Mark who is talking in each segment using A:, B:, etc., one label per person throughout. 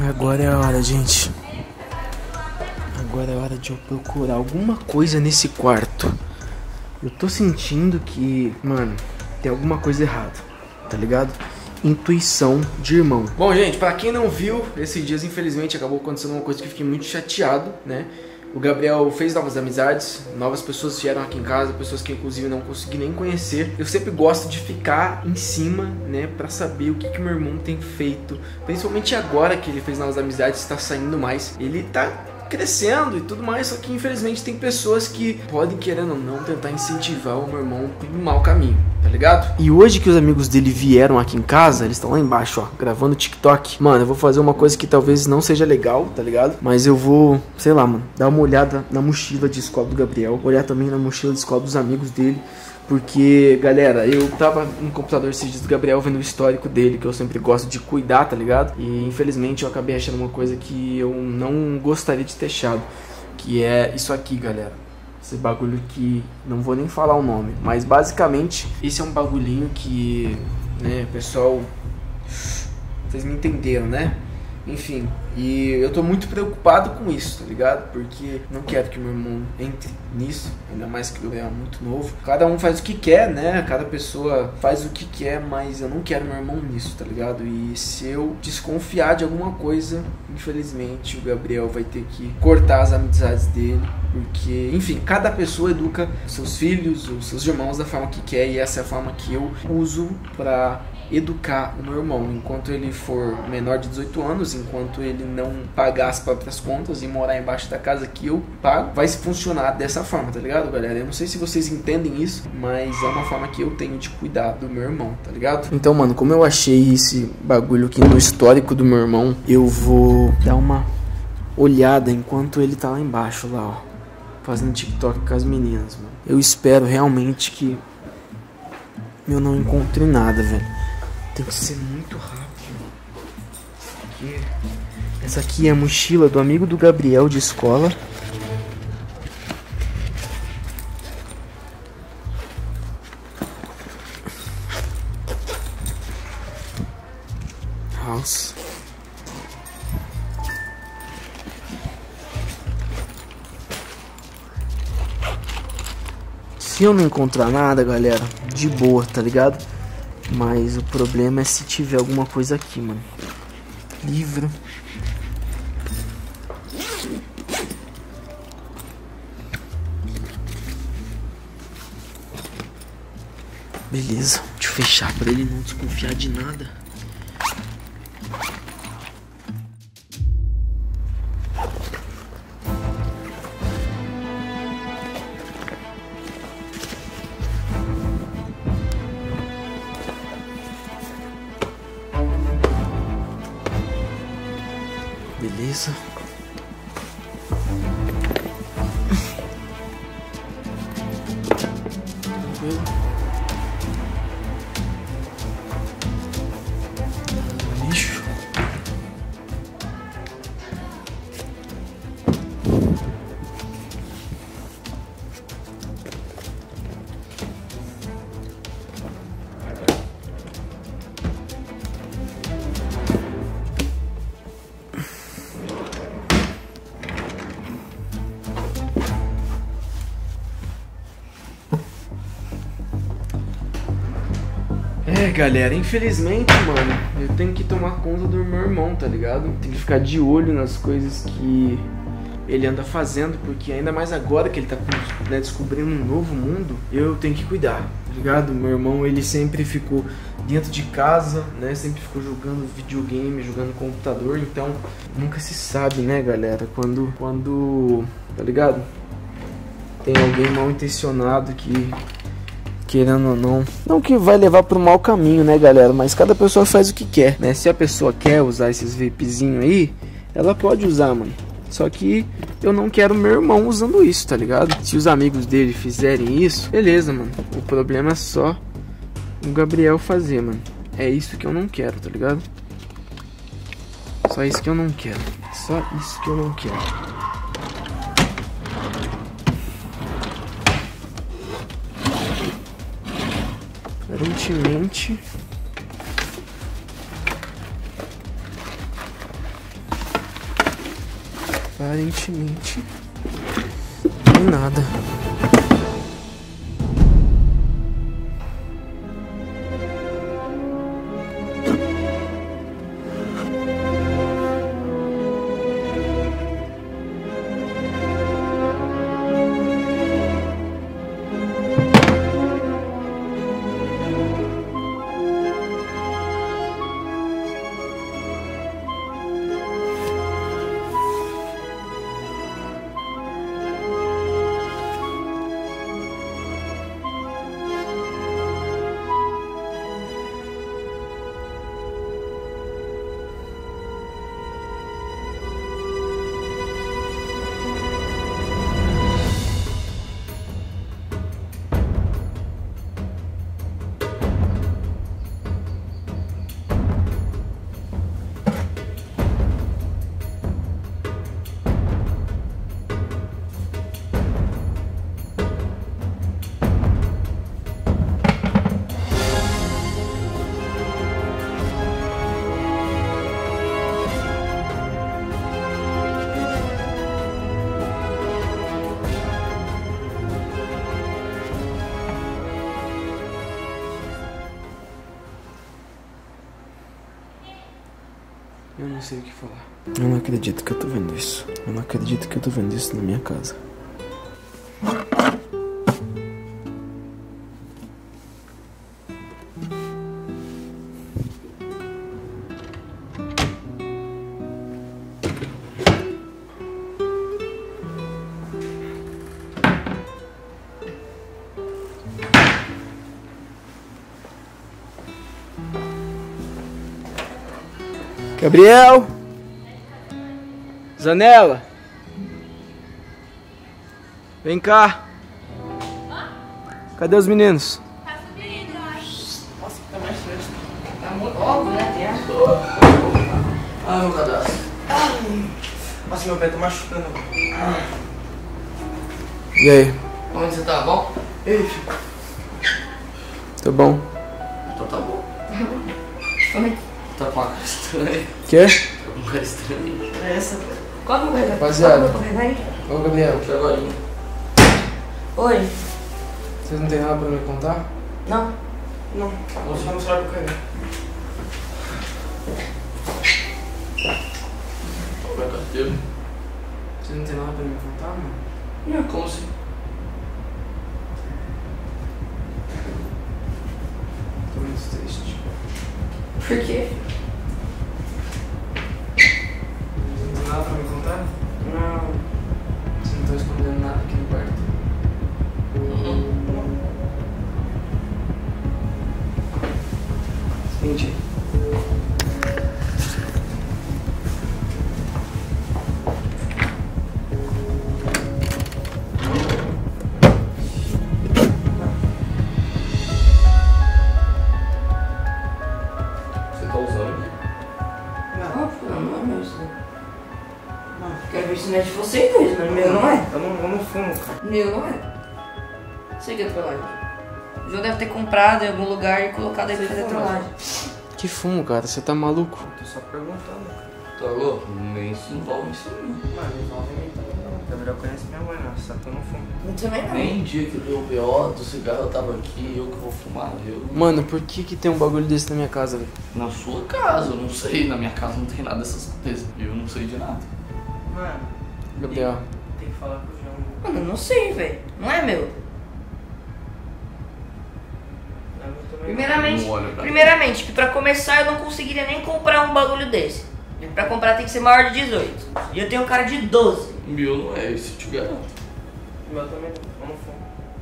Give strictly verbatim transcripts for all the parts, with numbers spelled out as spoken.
A: Agora é a hora, gente. Agora é hora de eu procurar alguma coisa nesse quarto. Eu tô sentindo que, mano, tem alguma coisa errada, tá ligado? Intuição de irmão. Bom, gente, pra quem não viu, esses dias, infelizmente, acabou acontecendo uma coisa que eu fiquei muito chateado, né? O Gabriel fez novas amizades, novas pessoas vieram aqui em casa, pessoas que inclusive não consegui nem conhecer. Eu sempre gosto de ficar em cima, né, pra saber o que que meu irmão tem feito. Principalmente agora que ele fez novas amizades, tá saindo mais. Ele tá crescendo e tudo mais, só que infelizmente tem pessoas que podem, querendo ou não, tentar incentivar o meu irmão pro mau caminho, tá ligado? E hoje que os amigos dele vieram aqui em casa, eles estão lá embaixo, ó, gravando TikTok. Mano, eu vou fazer uma coisa que talvez não seja legal, tá ligado? Mas eu vou, sei lá, mano, dar uma olhada na mochila de escola do Gabriel, olhar também na mochila de escola dos amigos dele. Porque, galera, eu tava no computador esses dias do Gabriel vendo o histórico dele, que eu sempre gosto de cuidar, tá ligado? E infelizmente eu acabei achando uma coisa que eu não gostaria de ter achado, que é isso aqui, galera. Esse bagulho que não vou nem falar o nome, mas basicamente esse é um bagulhinho que, né, pessoal, vocês me entenderam, né? Enfim, e eu tô muito preocupado com isso, tá ligado? Porque não quero que meu irmão entre nisso, ainda mais que eu é muito novo. Cada um faz o que quer, né? Cada pessoa faz o que quer, mas eu não quero meu irmão nisso, tá ligado? E se eu desconfiar de alguma coisa, infelizmente o Gabriel vai ter que cortar as amizades dele. Porque, enfim, cada pessoa educa seus filhos, os seus irmãos da forma que quer, e essa é a forma que eu uso pra educar o meu irmão. Enquanto ele for menor de dezoito anos, enquanto ele não pagar as próprias contas e morar embaixo da casa que eu pago, vai funcionar dessa forma, tá ligado, galera? Eu não sei se vocês entendem isso, mas é uma forma que eu tenho de cuidar do meu irmão, tá ligado? Então, mano, como eu achei esse bagulho aqui no histórico do meu irmão, eu vou dar uma olhada enquanto ele tá lá embaixo, lá, ó, fazendo TikTok com as meninas, mano. Eu espero realmente que eu não encontre nada, velho. Tem que ser muito rápido. Aqui. Essa aqui é a mochila do amigo do Gabriel de escola. House. Se eu não encontrar nada, galera, de boa, tá ligado? Mas o problema é se tiver alguma coisa aqui, mano. Livro. Beleza, deixa eu fechar pra ele não desconfiar de nada. Beleza. Tranquilo. Lixo. É, galera, infelizmente, mano, eu tenho que tomar conta do meu irmão, tá ligado? Tem que ficar de olho nas coisas que ele anda fazendo, porque ainda mais agora que ele tá, né, descobrindo um novo mundo, eu tenho que cuidar, tá ligado? Meu irmão, ele sempre ficou dentro de casa, né, sempre ficou jogando videogame, jogando computador, então nunca se sabe, né, galera, quando, quando, tá ligado? Tem alguém mal intencionado que, querendo ou não, não que vai levar pro mau caminho, né, galera, mas cada pessoa faz o que quer, né? Se a pessoa quer usar esses vapezinhos aí, ela pode usar, mano. Só que eu não quero meu irmão usando isso, tá ligado? Se os amigos dele fizerem isso, beleza, mano. O problema é só o Gabriel fazer, mano. É isso que eu não quero, tá ligado? Só isso que eu não quero. Só isso que eu não quero. Aparentemente Aparentemente, não tem nada. Eu não sei o que falar. Eu não acredito que eu tô vendo isso. Eu não acredito que eu tô vendo isso na minha casa. Gabriel! Zanella! Vem cá! Cadê os meninos?
B: Tá subindo, eu acho.
C: Nossa, que tá mais fresco. Tá muito óbvio, né? Tem ar. Ai, meu cadastro. Nossa, meu pé tá machucando.
A: E aí?
C: Como você tá? Bom? Ei, filho.
A: Tô bom.
C: Então tá bom. Tá com uma cara estranha.
A: Quê?
C: Tá com uma cara estranha. É essa, velho.
B: Qual que é o coisa?
A: Rapaziada.
B: Qual que é o coisa aí?
A: Ô, Gabriel.
C: Aqui agora.
B: Oi.
A: Vocês não tem nada pra me contar?
B: Não.
C: Não. Vou só mostrar pro cara. Qual é a carteira?
A: Vocês não tem nada pra me contar, mano?
C: Não. Como assim?
A: Tô muito triste.
B: Por quê?
A: Não tem nada pra me contar?
B: Não.
A: Vocês não estão escondendo nada aqui no quarto?
C: Uhum.
A: Seguinte.
C: Você tá usando?
B: Óbvio, não, não é meu isso. Quero ver se não é de vocês dois, mas meu não é.
A: Eu não, eu não fumo, cara.
B: Meu não é. Sei que é trollagem. O João deve ter comprado em algum lugar e colocado aí pra fazer trollagem.
A: Que fumo, cara? Você tá maluco?
D: Tô só perguntando, cara.
C: Tá louco? Nem se envolve isso não.
D: Mano, envolve também não. O Gabriel conhece minha mãe, não. Só que eu não fumo.
B: Eu também não.
C: Nem dia que deu o B O do cigarro eu tava aqui, eu que vou fumar, eu.
A: Mano, por que que tem um bagulho desse na minha casa, velho?
C: Na sua casa, eu não sei, na minha casa não tem nada dessas coisas. Eu não sei de nada.
D: Mano,
A: Gabriel.
D: tem que falar com o João.
B: Mano, eu não sei, velho. Não é meu.
D: Não é meu também.
B: Primeiramente,
C: Não olha pra
B: primeiramente, que pra começar eu não conseguiria nem comprar um bagulho desse. E pra comprar tem que ser maior de dezoito. E eu tenho um cara de doze.
C: O meu não é esse, eu te garanto.
D: O meu também não. Eu não fumo.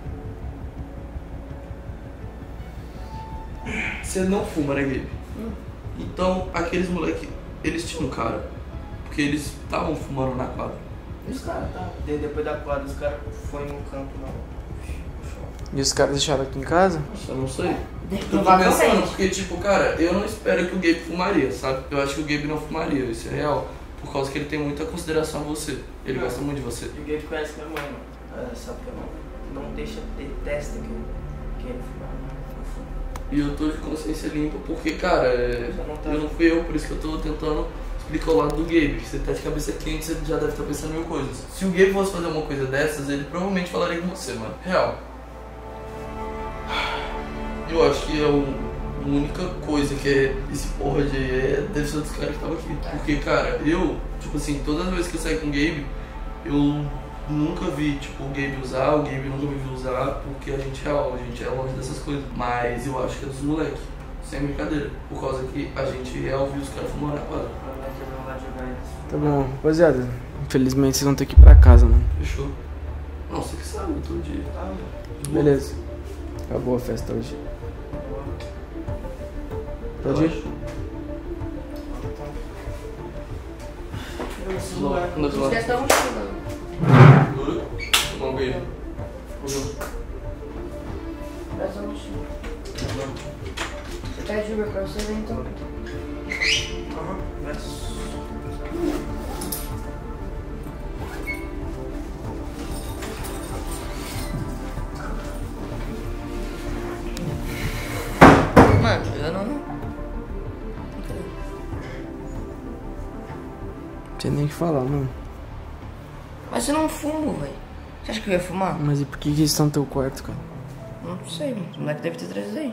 C: Você não fuma, né, Gabe?
B: Hum.
C: Então, aqueles moleque, eles tinham cara. Porque eles estavam fumando na quadra.
D: Os caras, tá? De- Depois da quadra, os caras foram no campo lá. No chão.
A: E os caras deixaram aqui em casa?
C: Nossa, eu não sei. Eu tô pensando,
B: Provavelmente.
C: porque, tipo, cara, eu não espero que o Gabe fumaria, sabe? Eu acho que o Gabe não fumaria, isso é real. Por causa que ele tem muita consideração a você. Ele
D: Não.
C: gosta muito de você.
D: E o Gabe conhece minha mãe, mano. É, sabe que a mãe não deixa, detesta que eu quero fumar, mano. Eu fumo.
C: E eu tô de consciência limpa porque, cara, é...
D: Já não tá-
C: eu não fui eu, por isso que eu tô tentando explica o lado do Gabe, que você tá de cabeça quente, você já deve estar pensando em mil coisas. Se o Gabe fosse fazer uma coisa dessas, ele provavelmente falaria com você, mano. Real. Eu acho que é o, a única coisa que é esse porra de é, deve ser dos caras que tava aqui. Porque, cara, eu, tipo assim, todas as vezes que eu saio com o Gabe, eu nunca vi, tipo, o Gabe usar, o Gabe nunca me viu usar, porque a gente é real, a gente é longe dessas coisas. Mas eu acho que é dos moleques, sem brincadeira. Por causa que a gente real viu os caras fumando na quadra.
A: Tá bom, rapaziada. Infelizmente vocês vão ter que ir pra casa, mano.
C: Fechou? Não, você que sabe, todo dia. Tá?
A: Beleza. Acabou a festa hoje. Pode ir?
C: Não, não,
B: Não esquece da mochila.
C: Dura? Vamos ver.
B: Traz a mochila. Você pede Uber pra você ver então?
D: Aham, mas...
B: Mano, eu não... Não
A: tem nem o que falar, mano.
B: Mas eu não fumo, velho. Você acha que eu ia fumar?
A: Mas e por que que eles estão no teu quarto, cara?
B: Não sei, mano. O moleque deve ter trazido aí.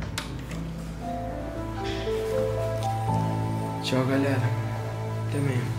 A: Tchau, galera. Até mesmo.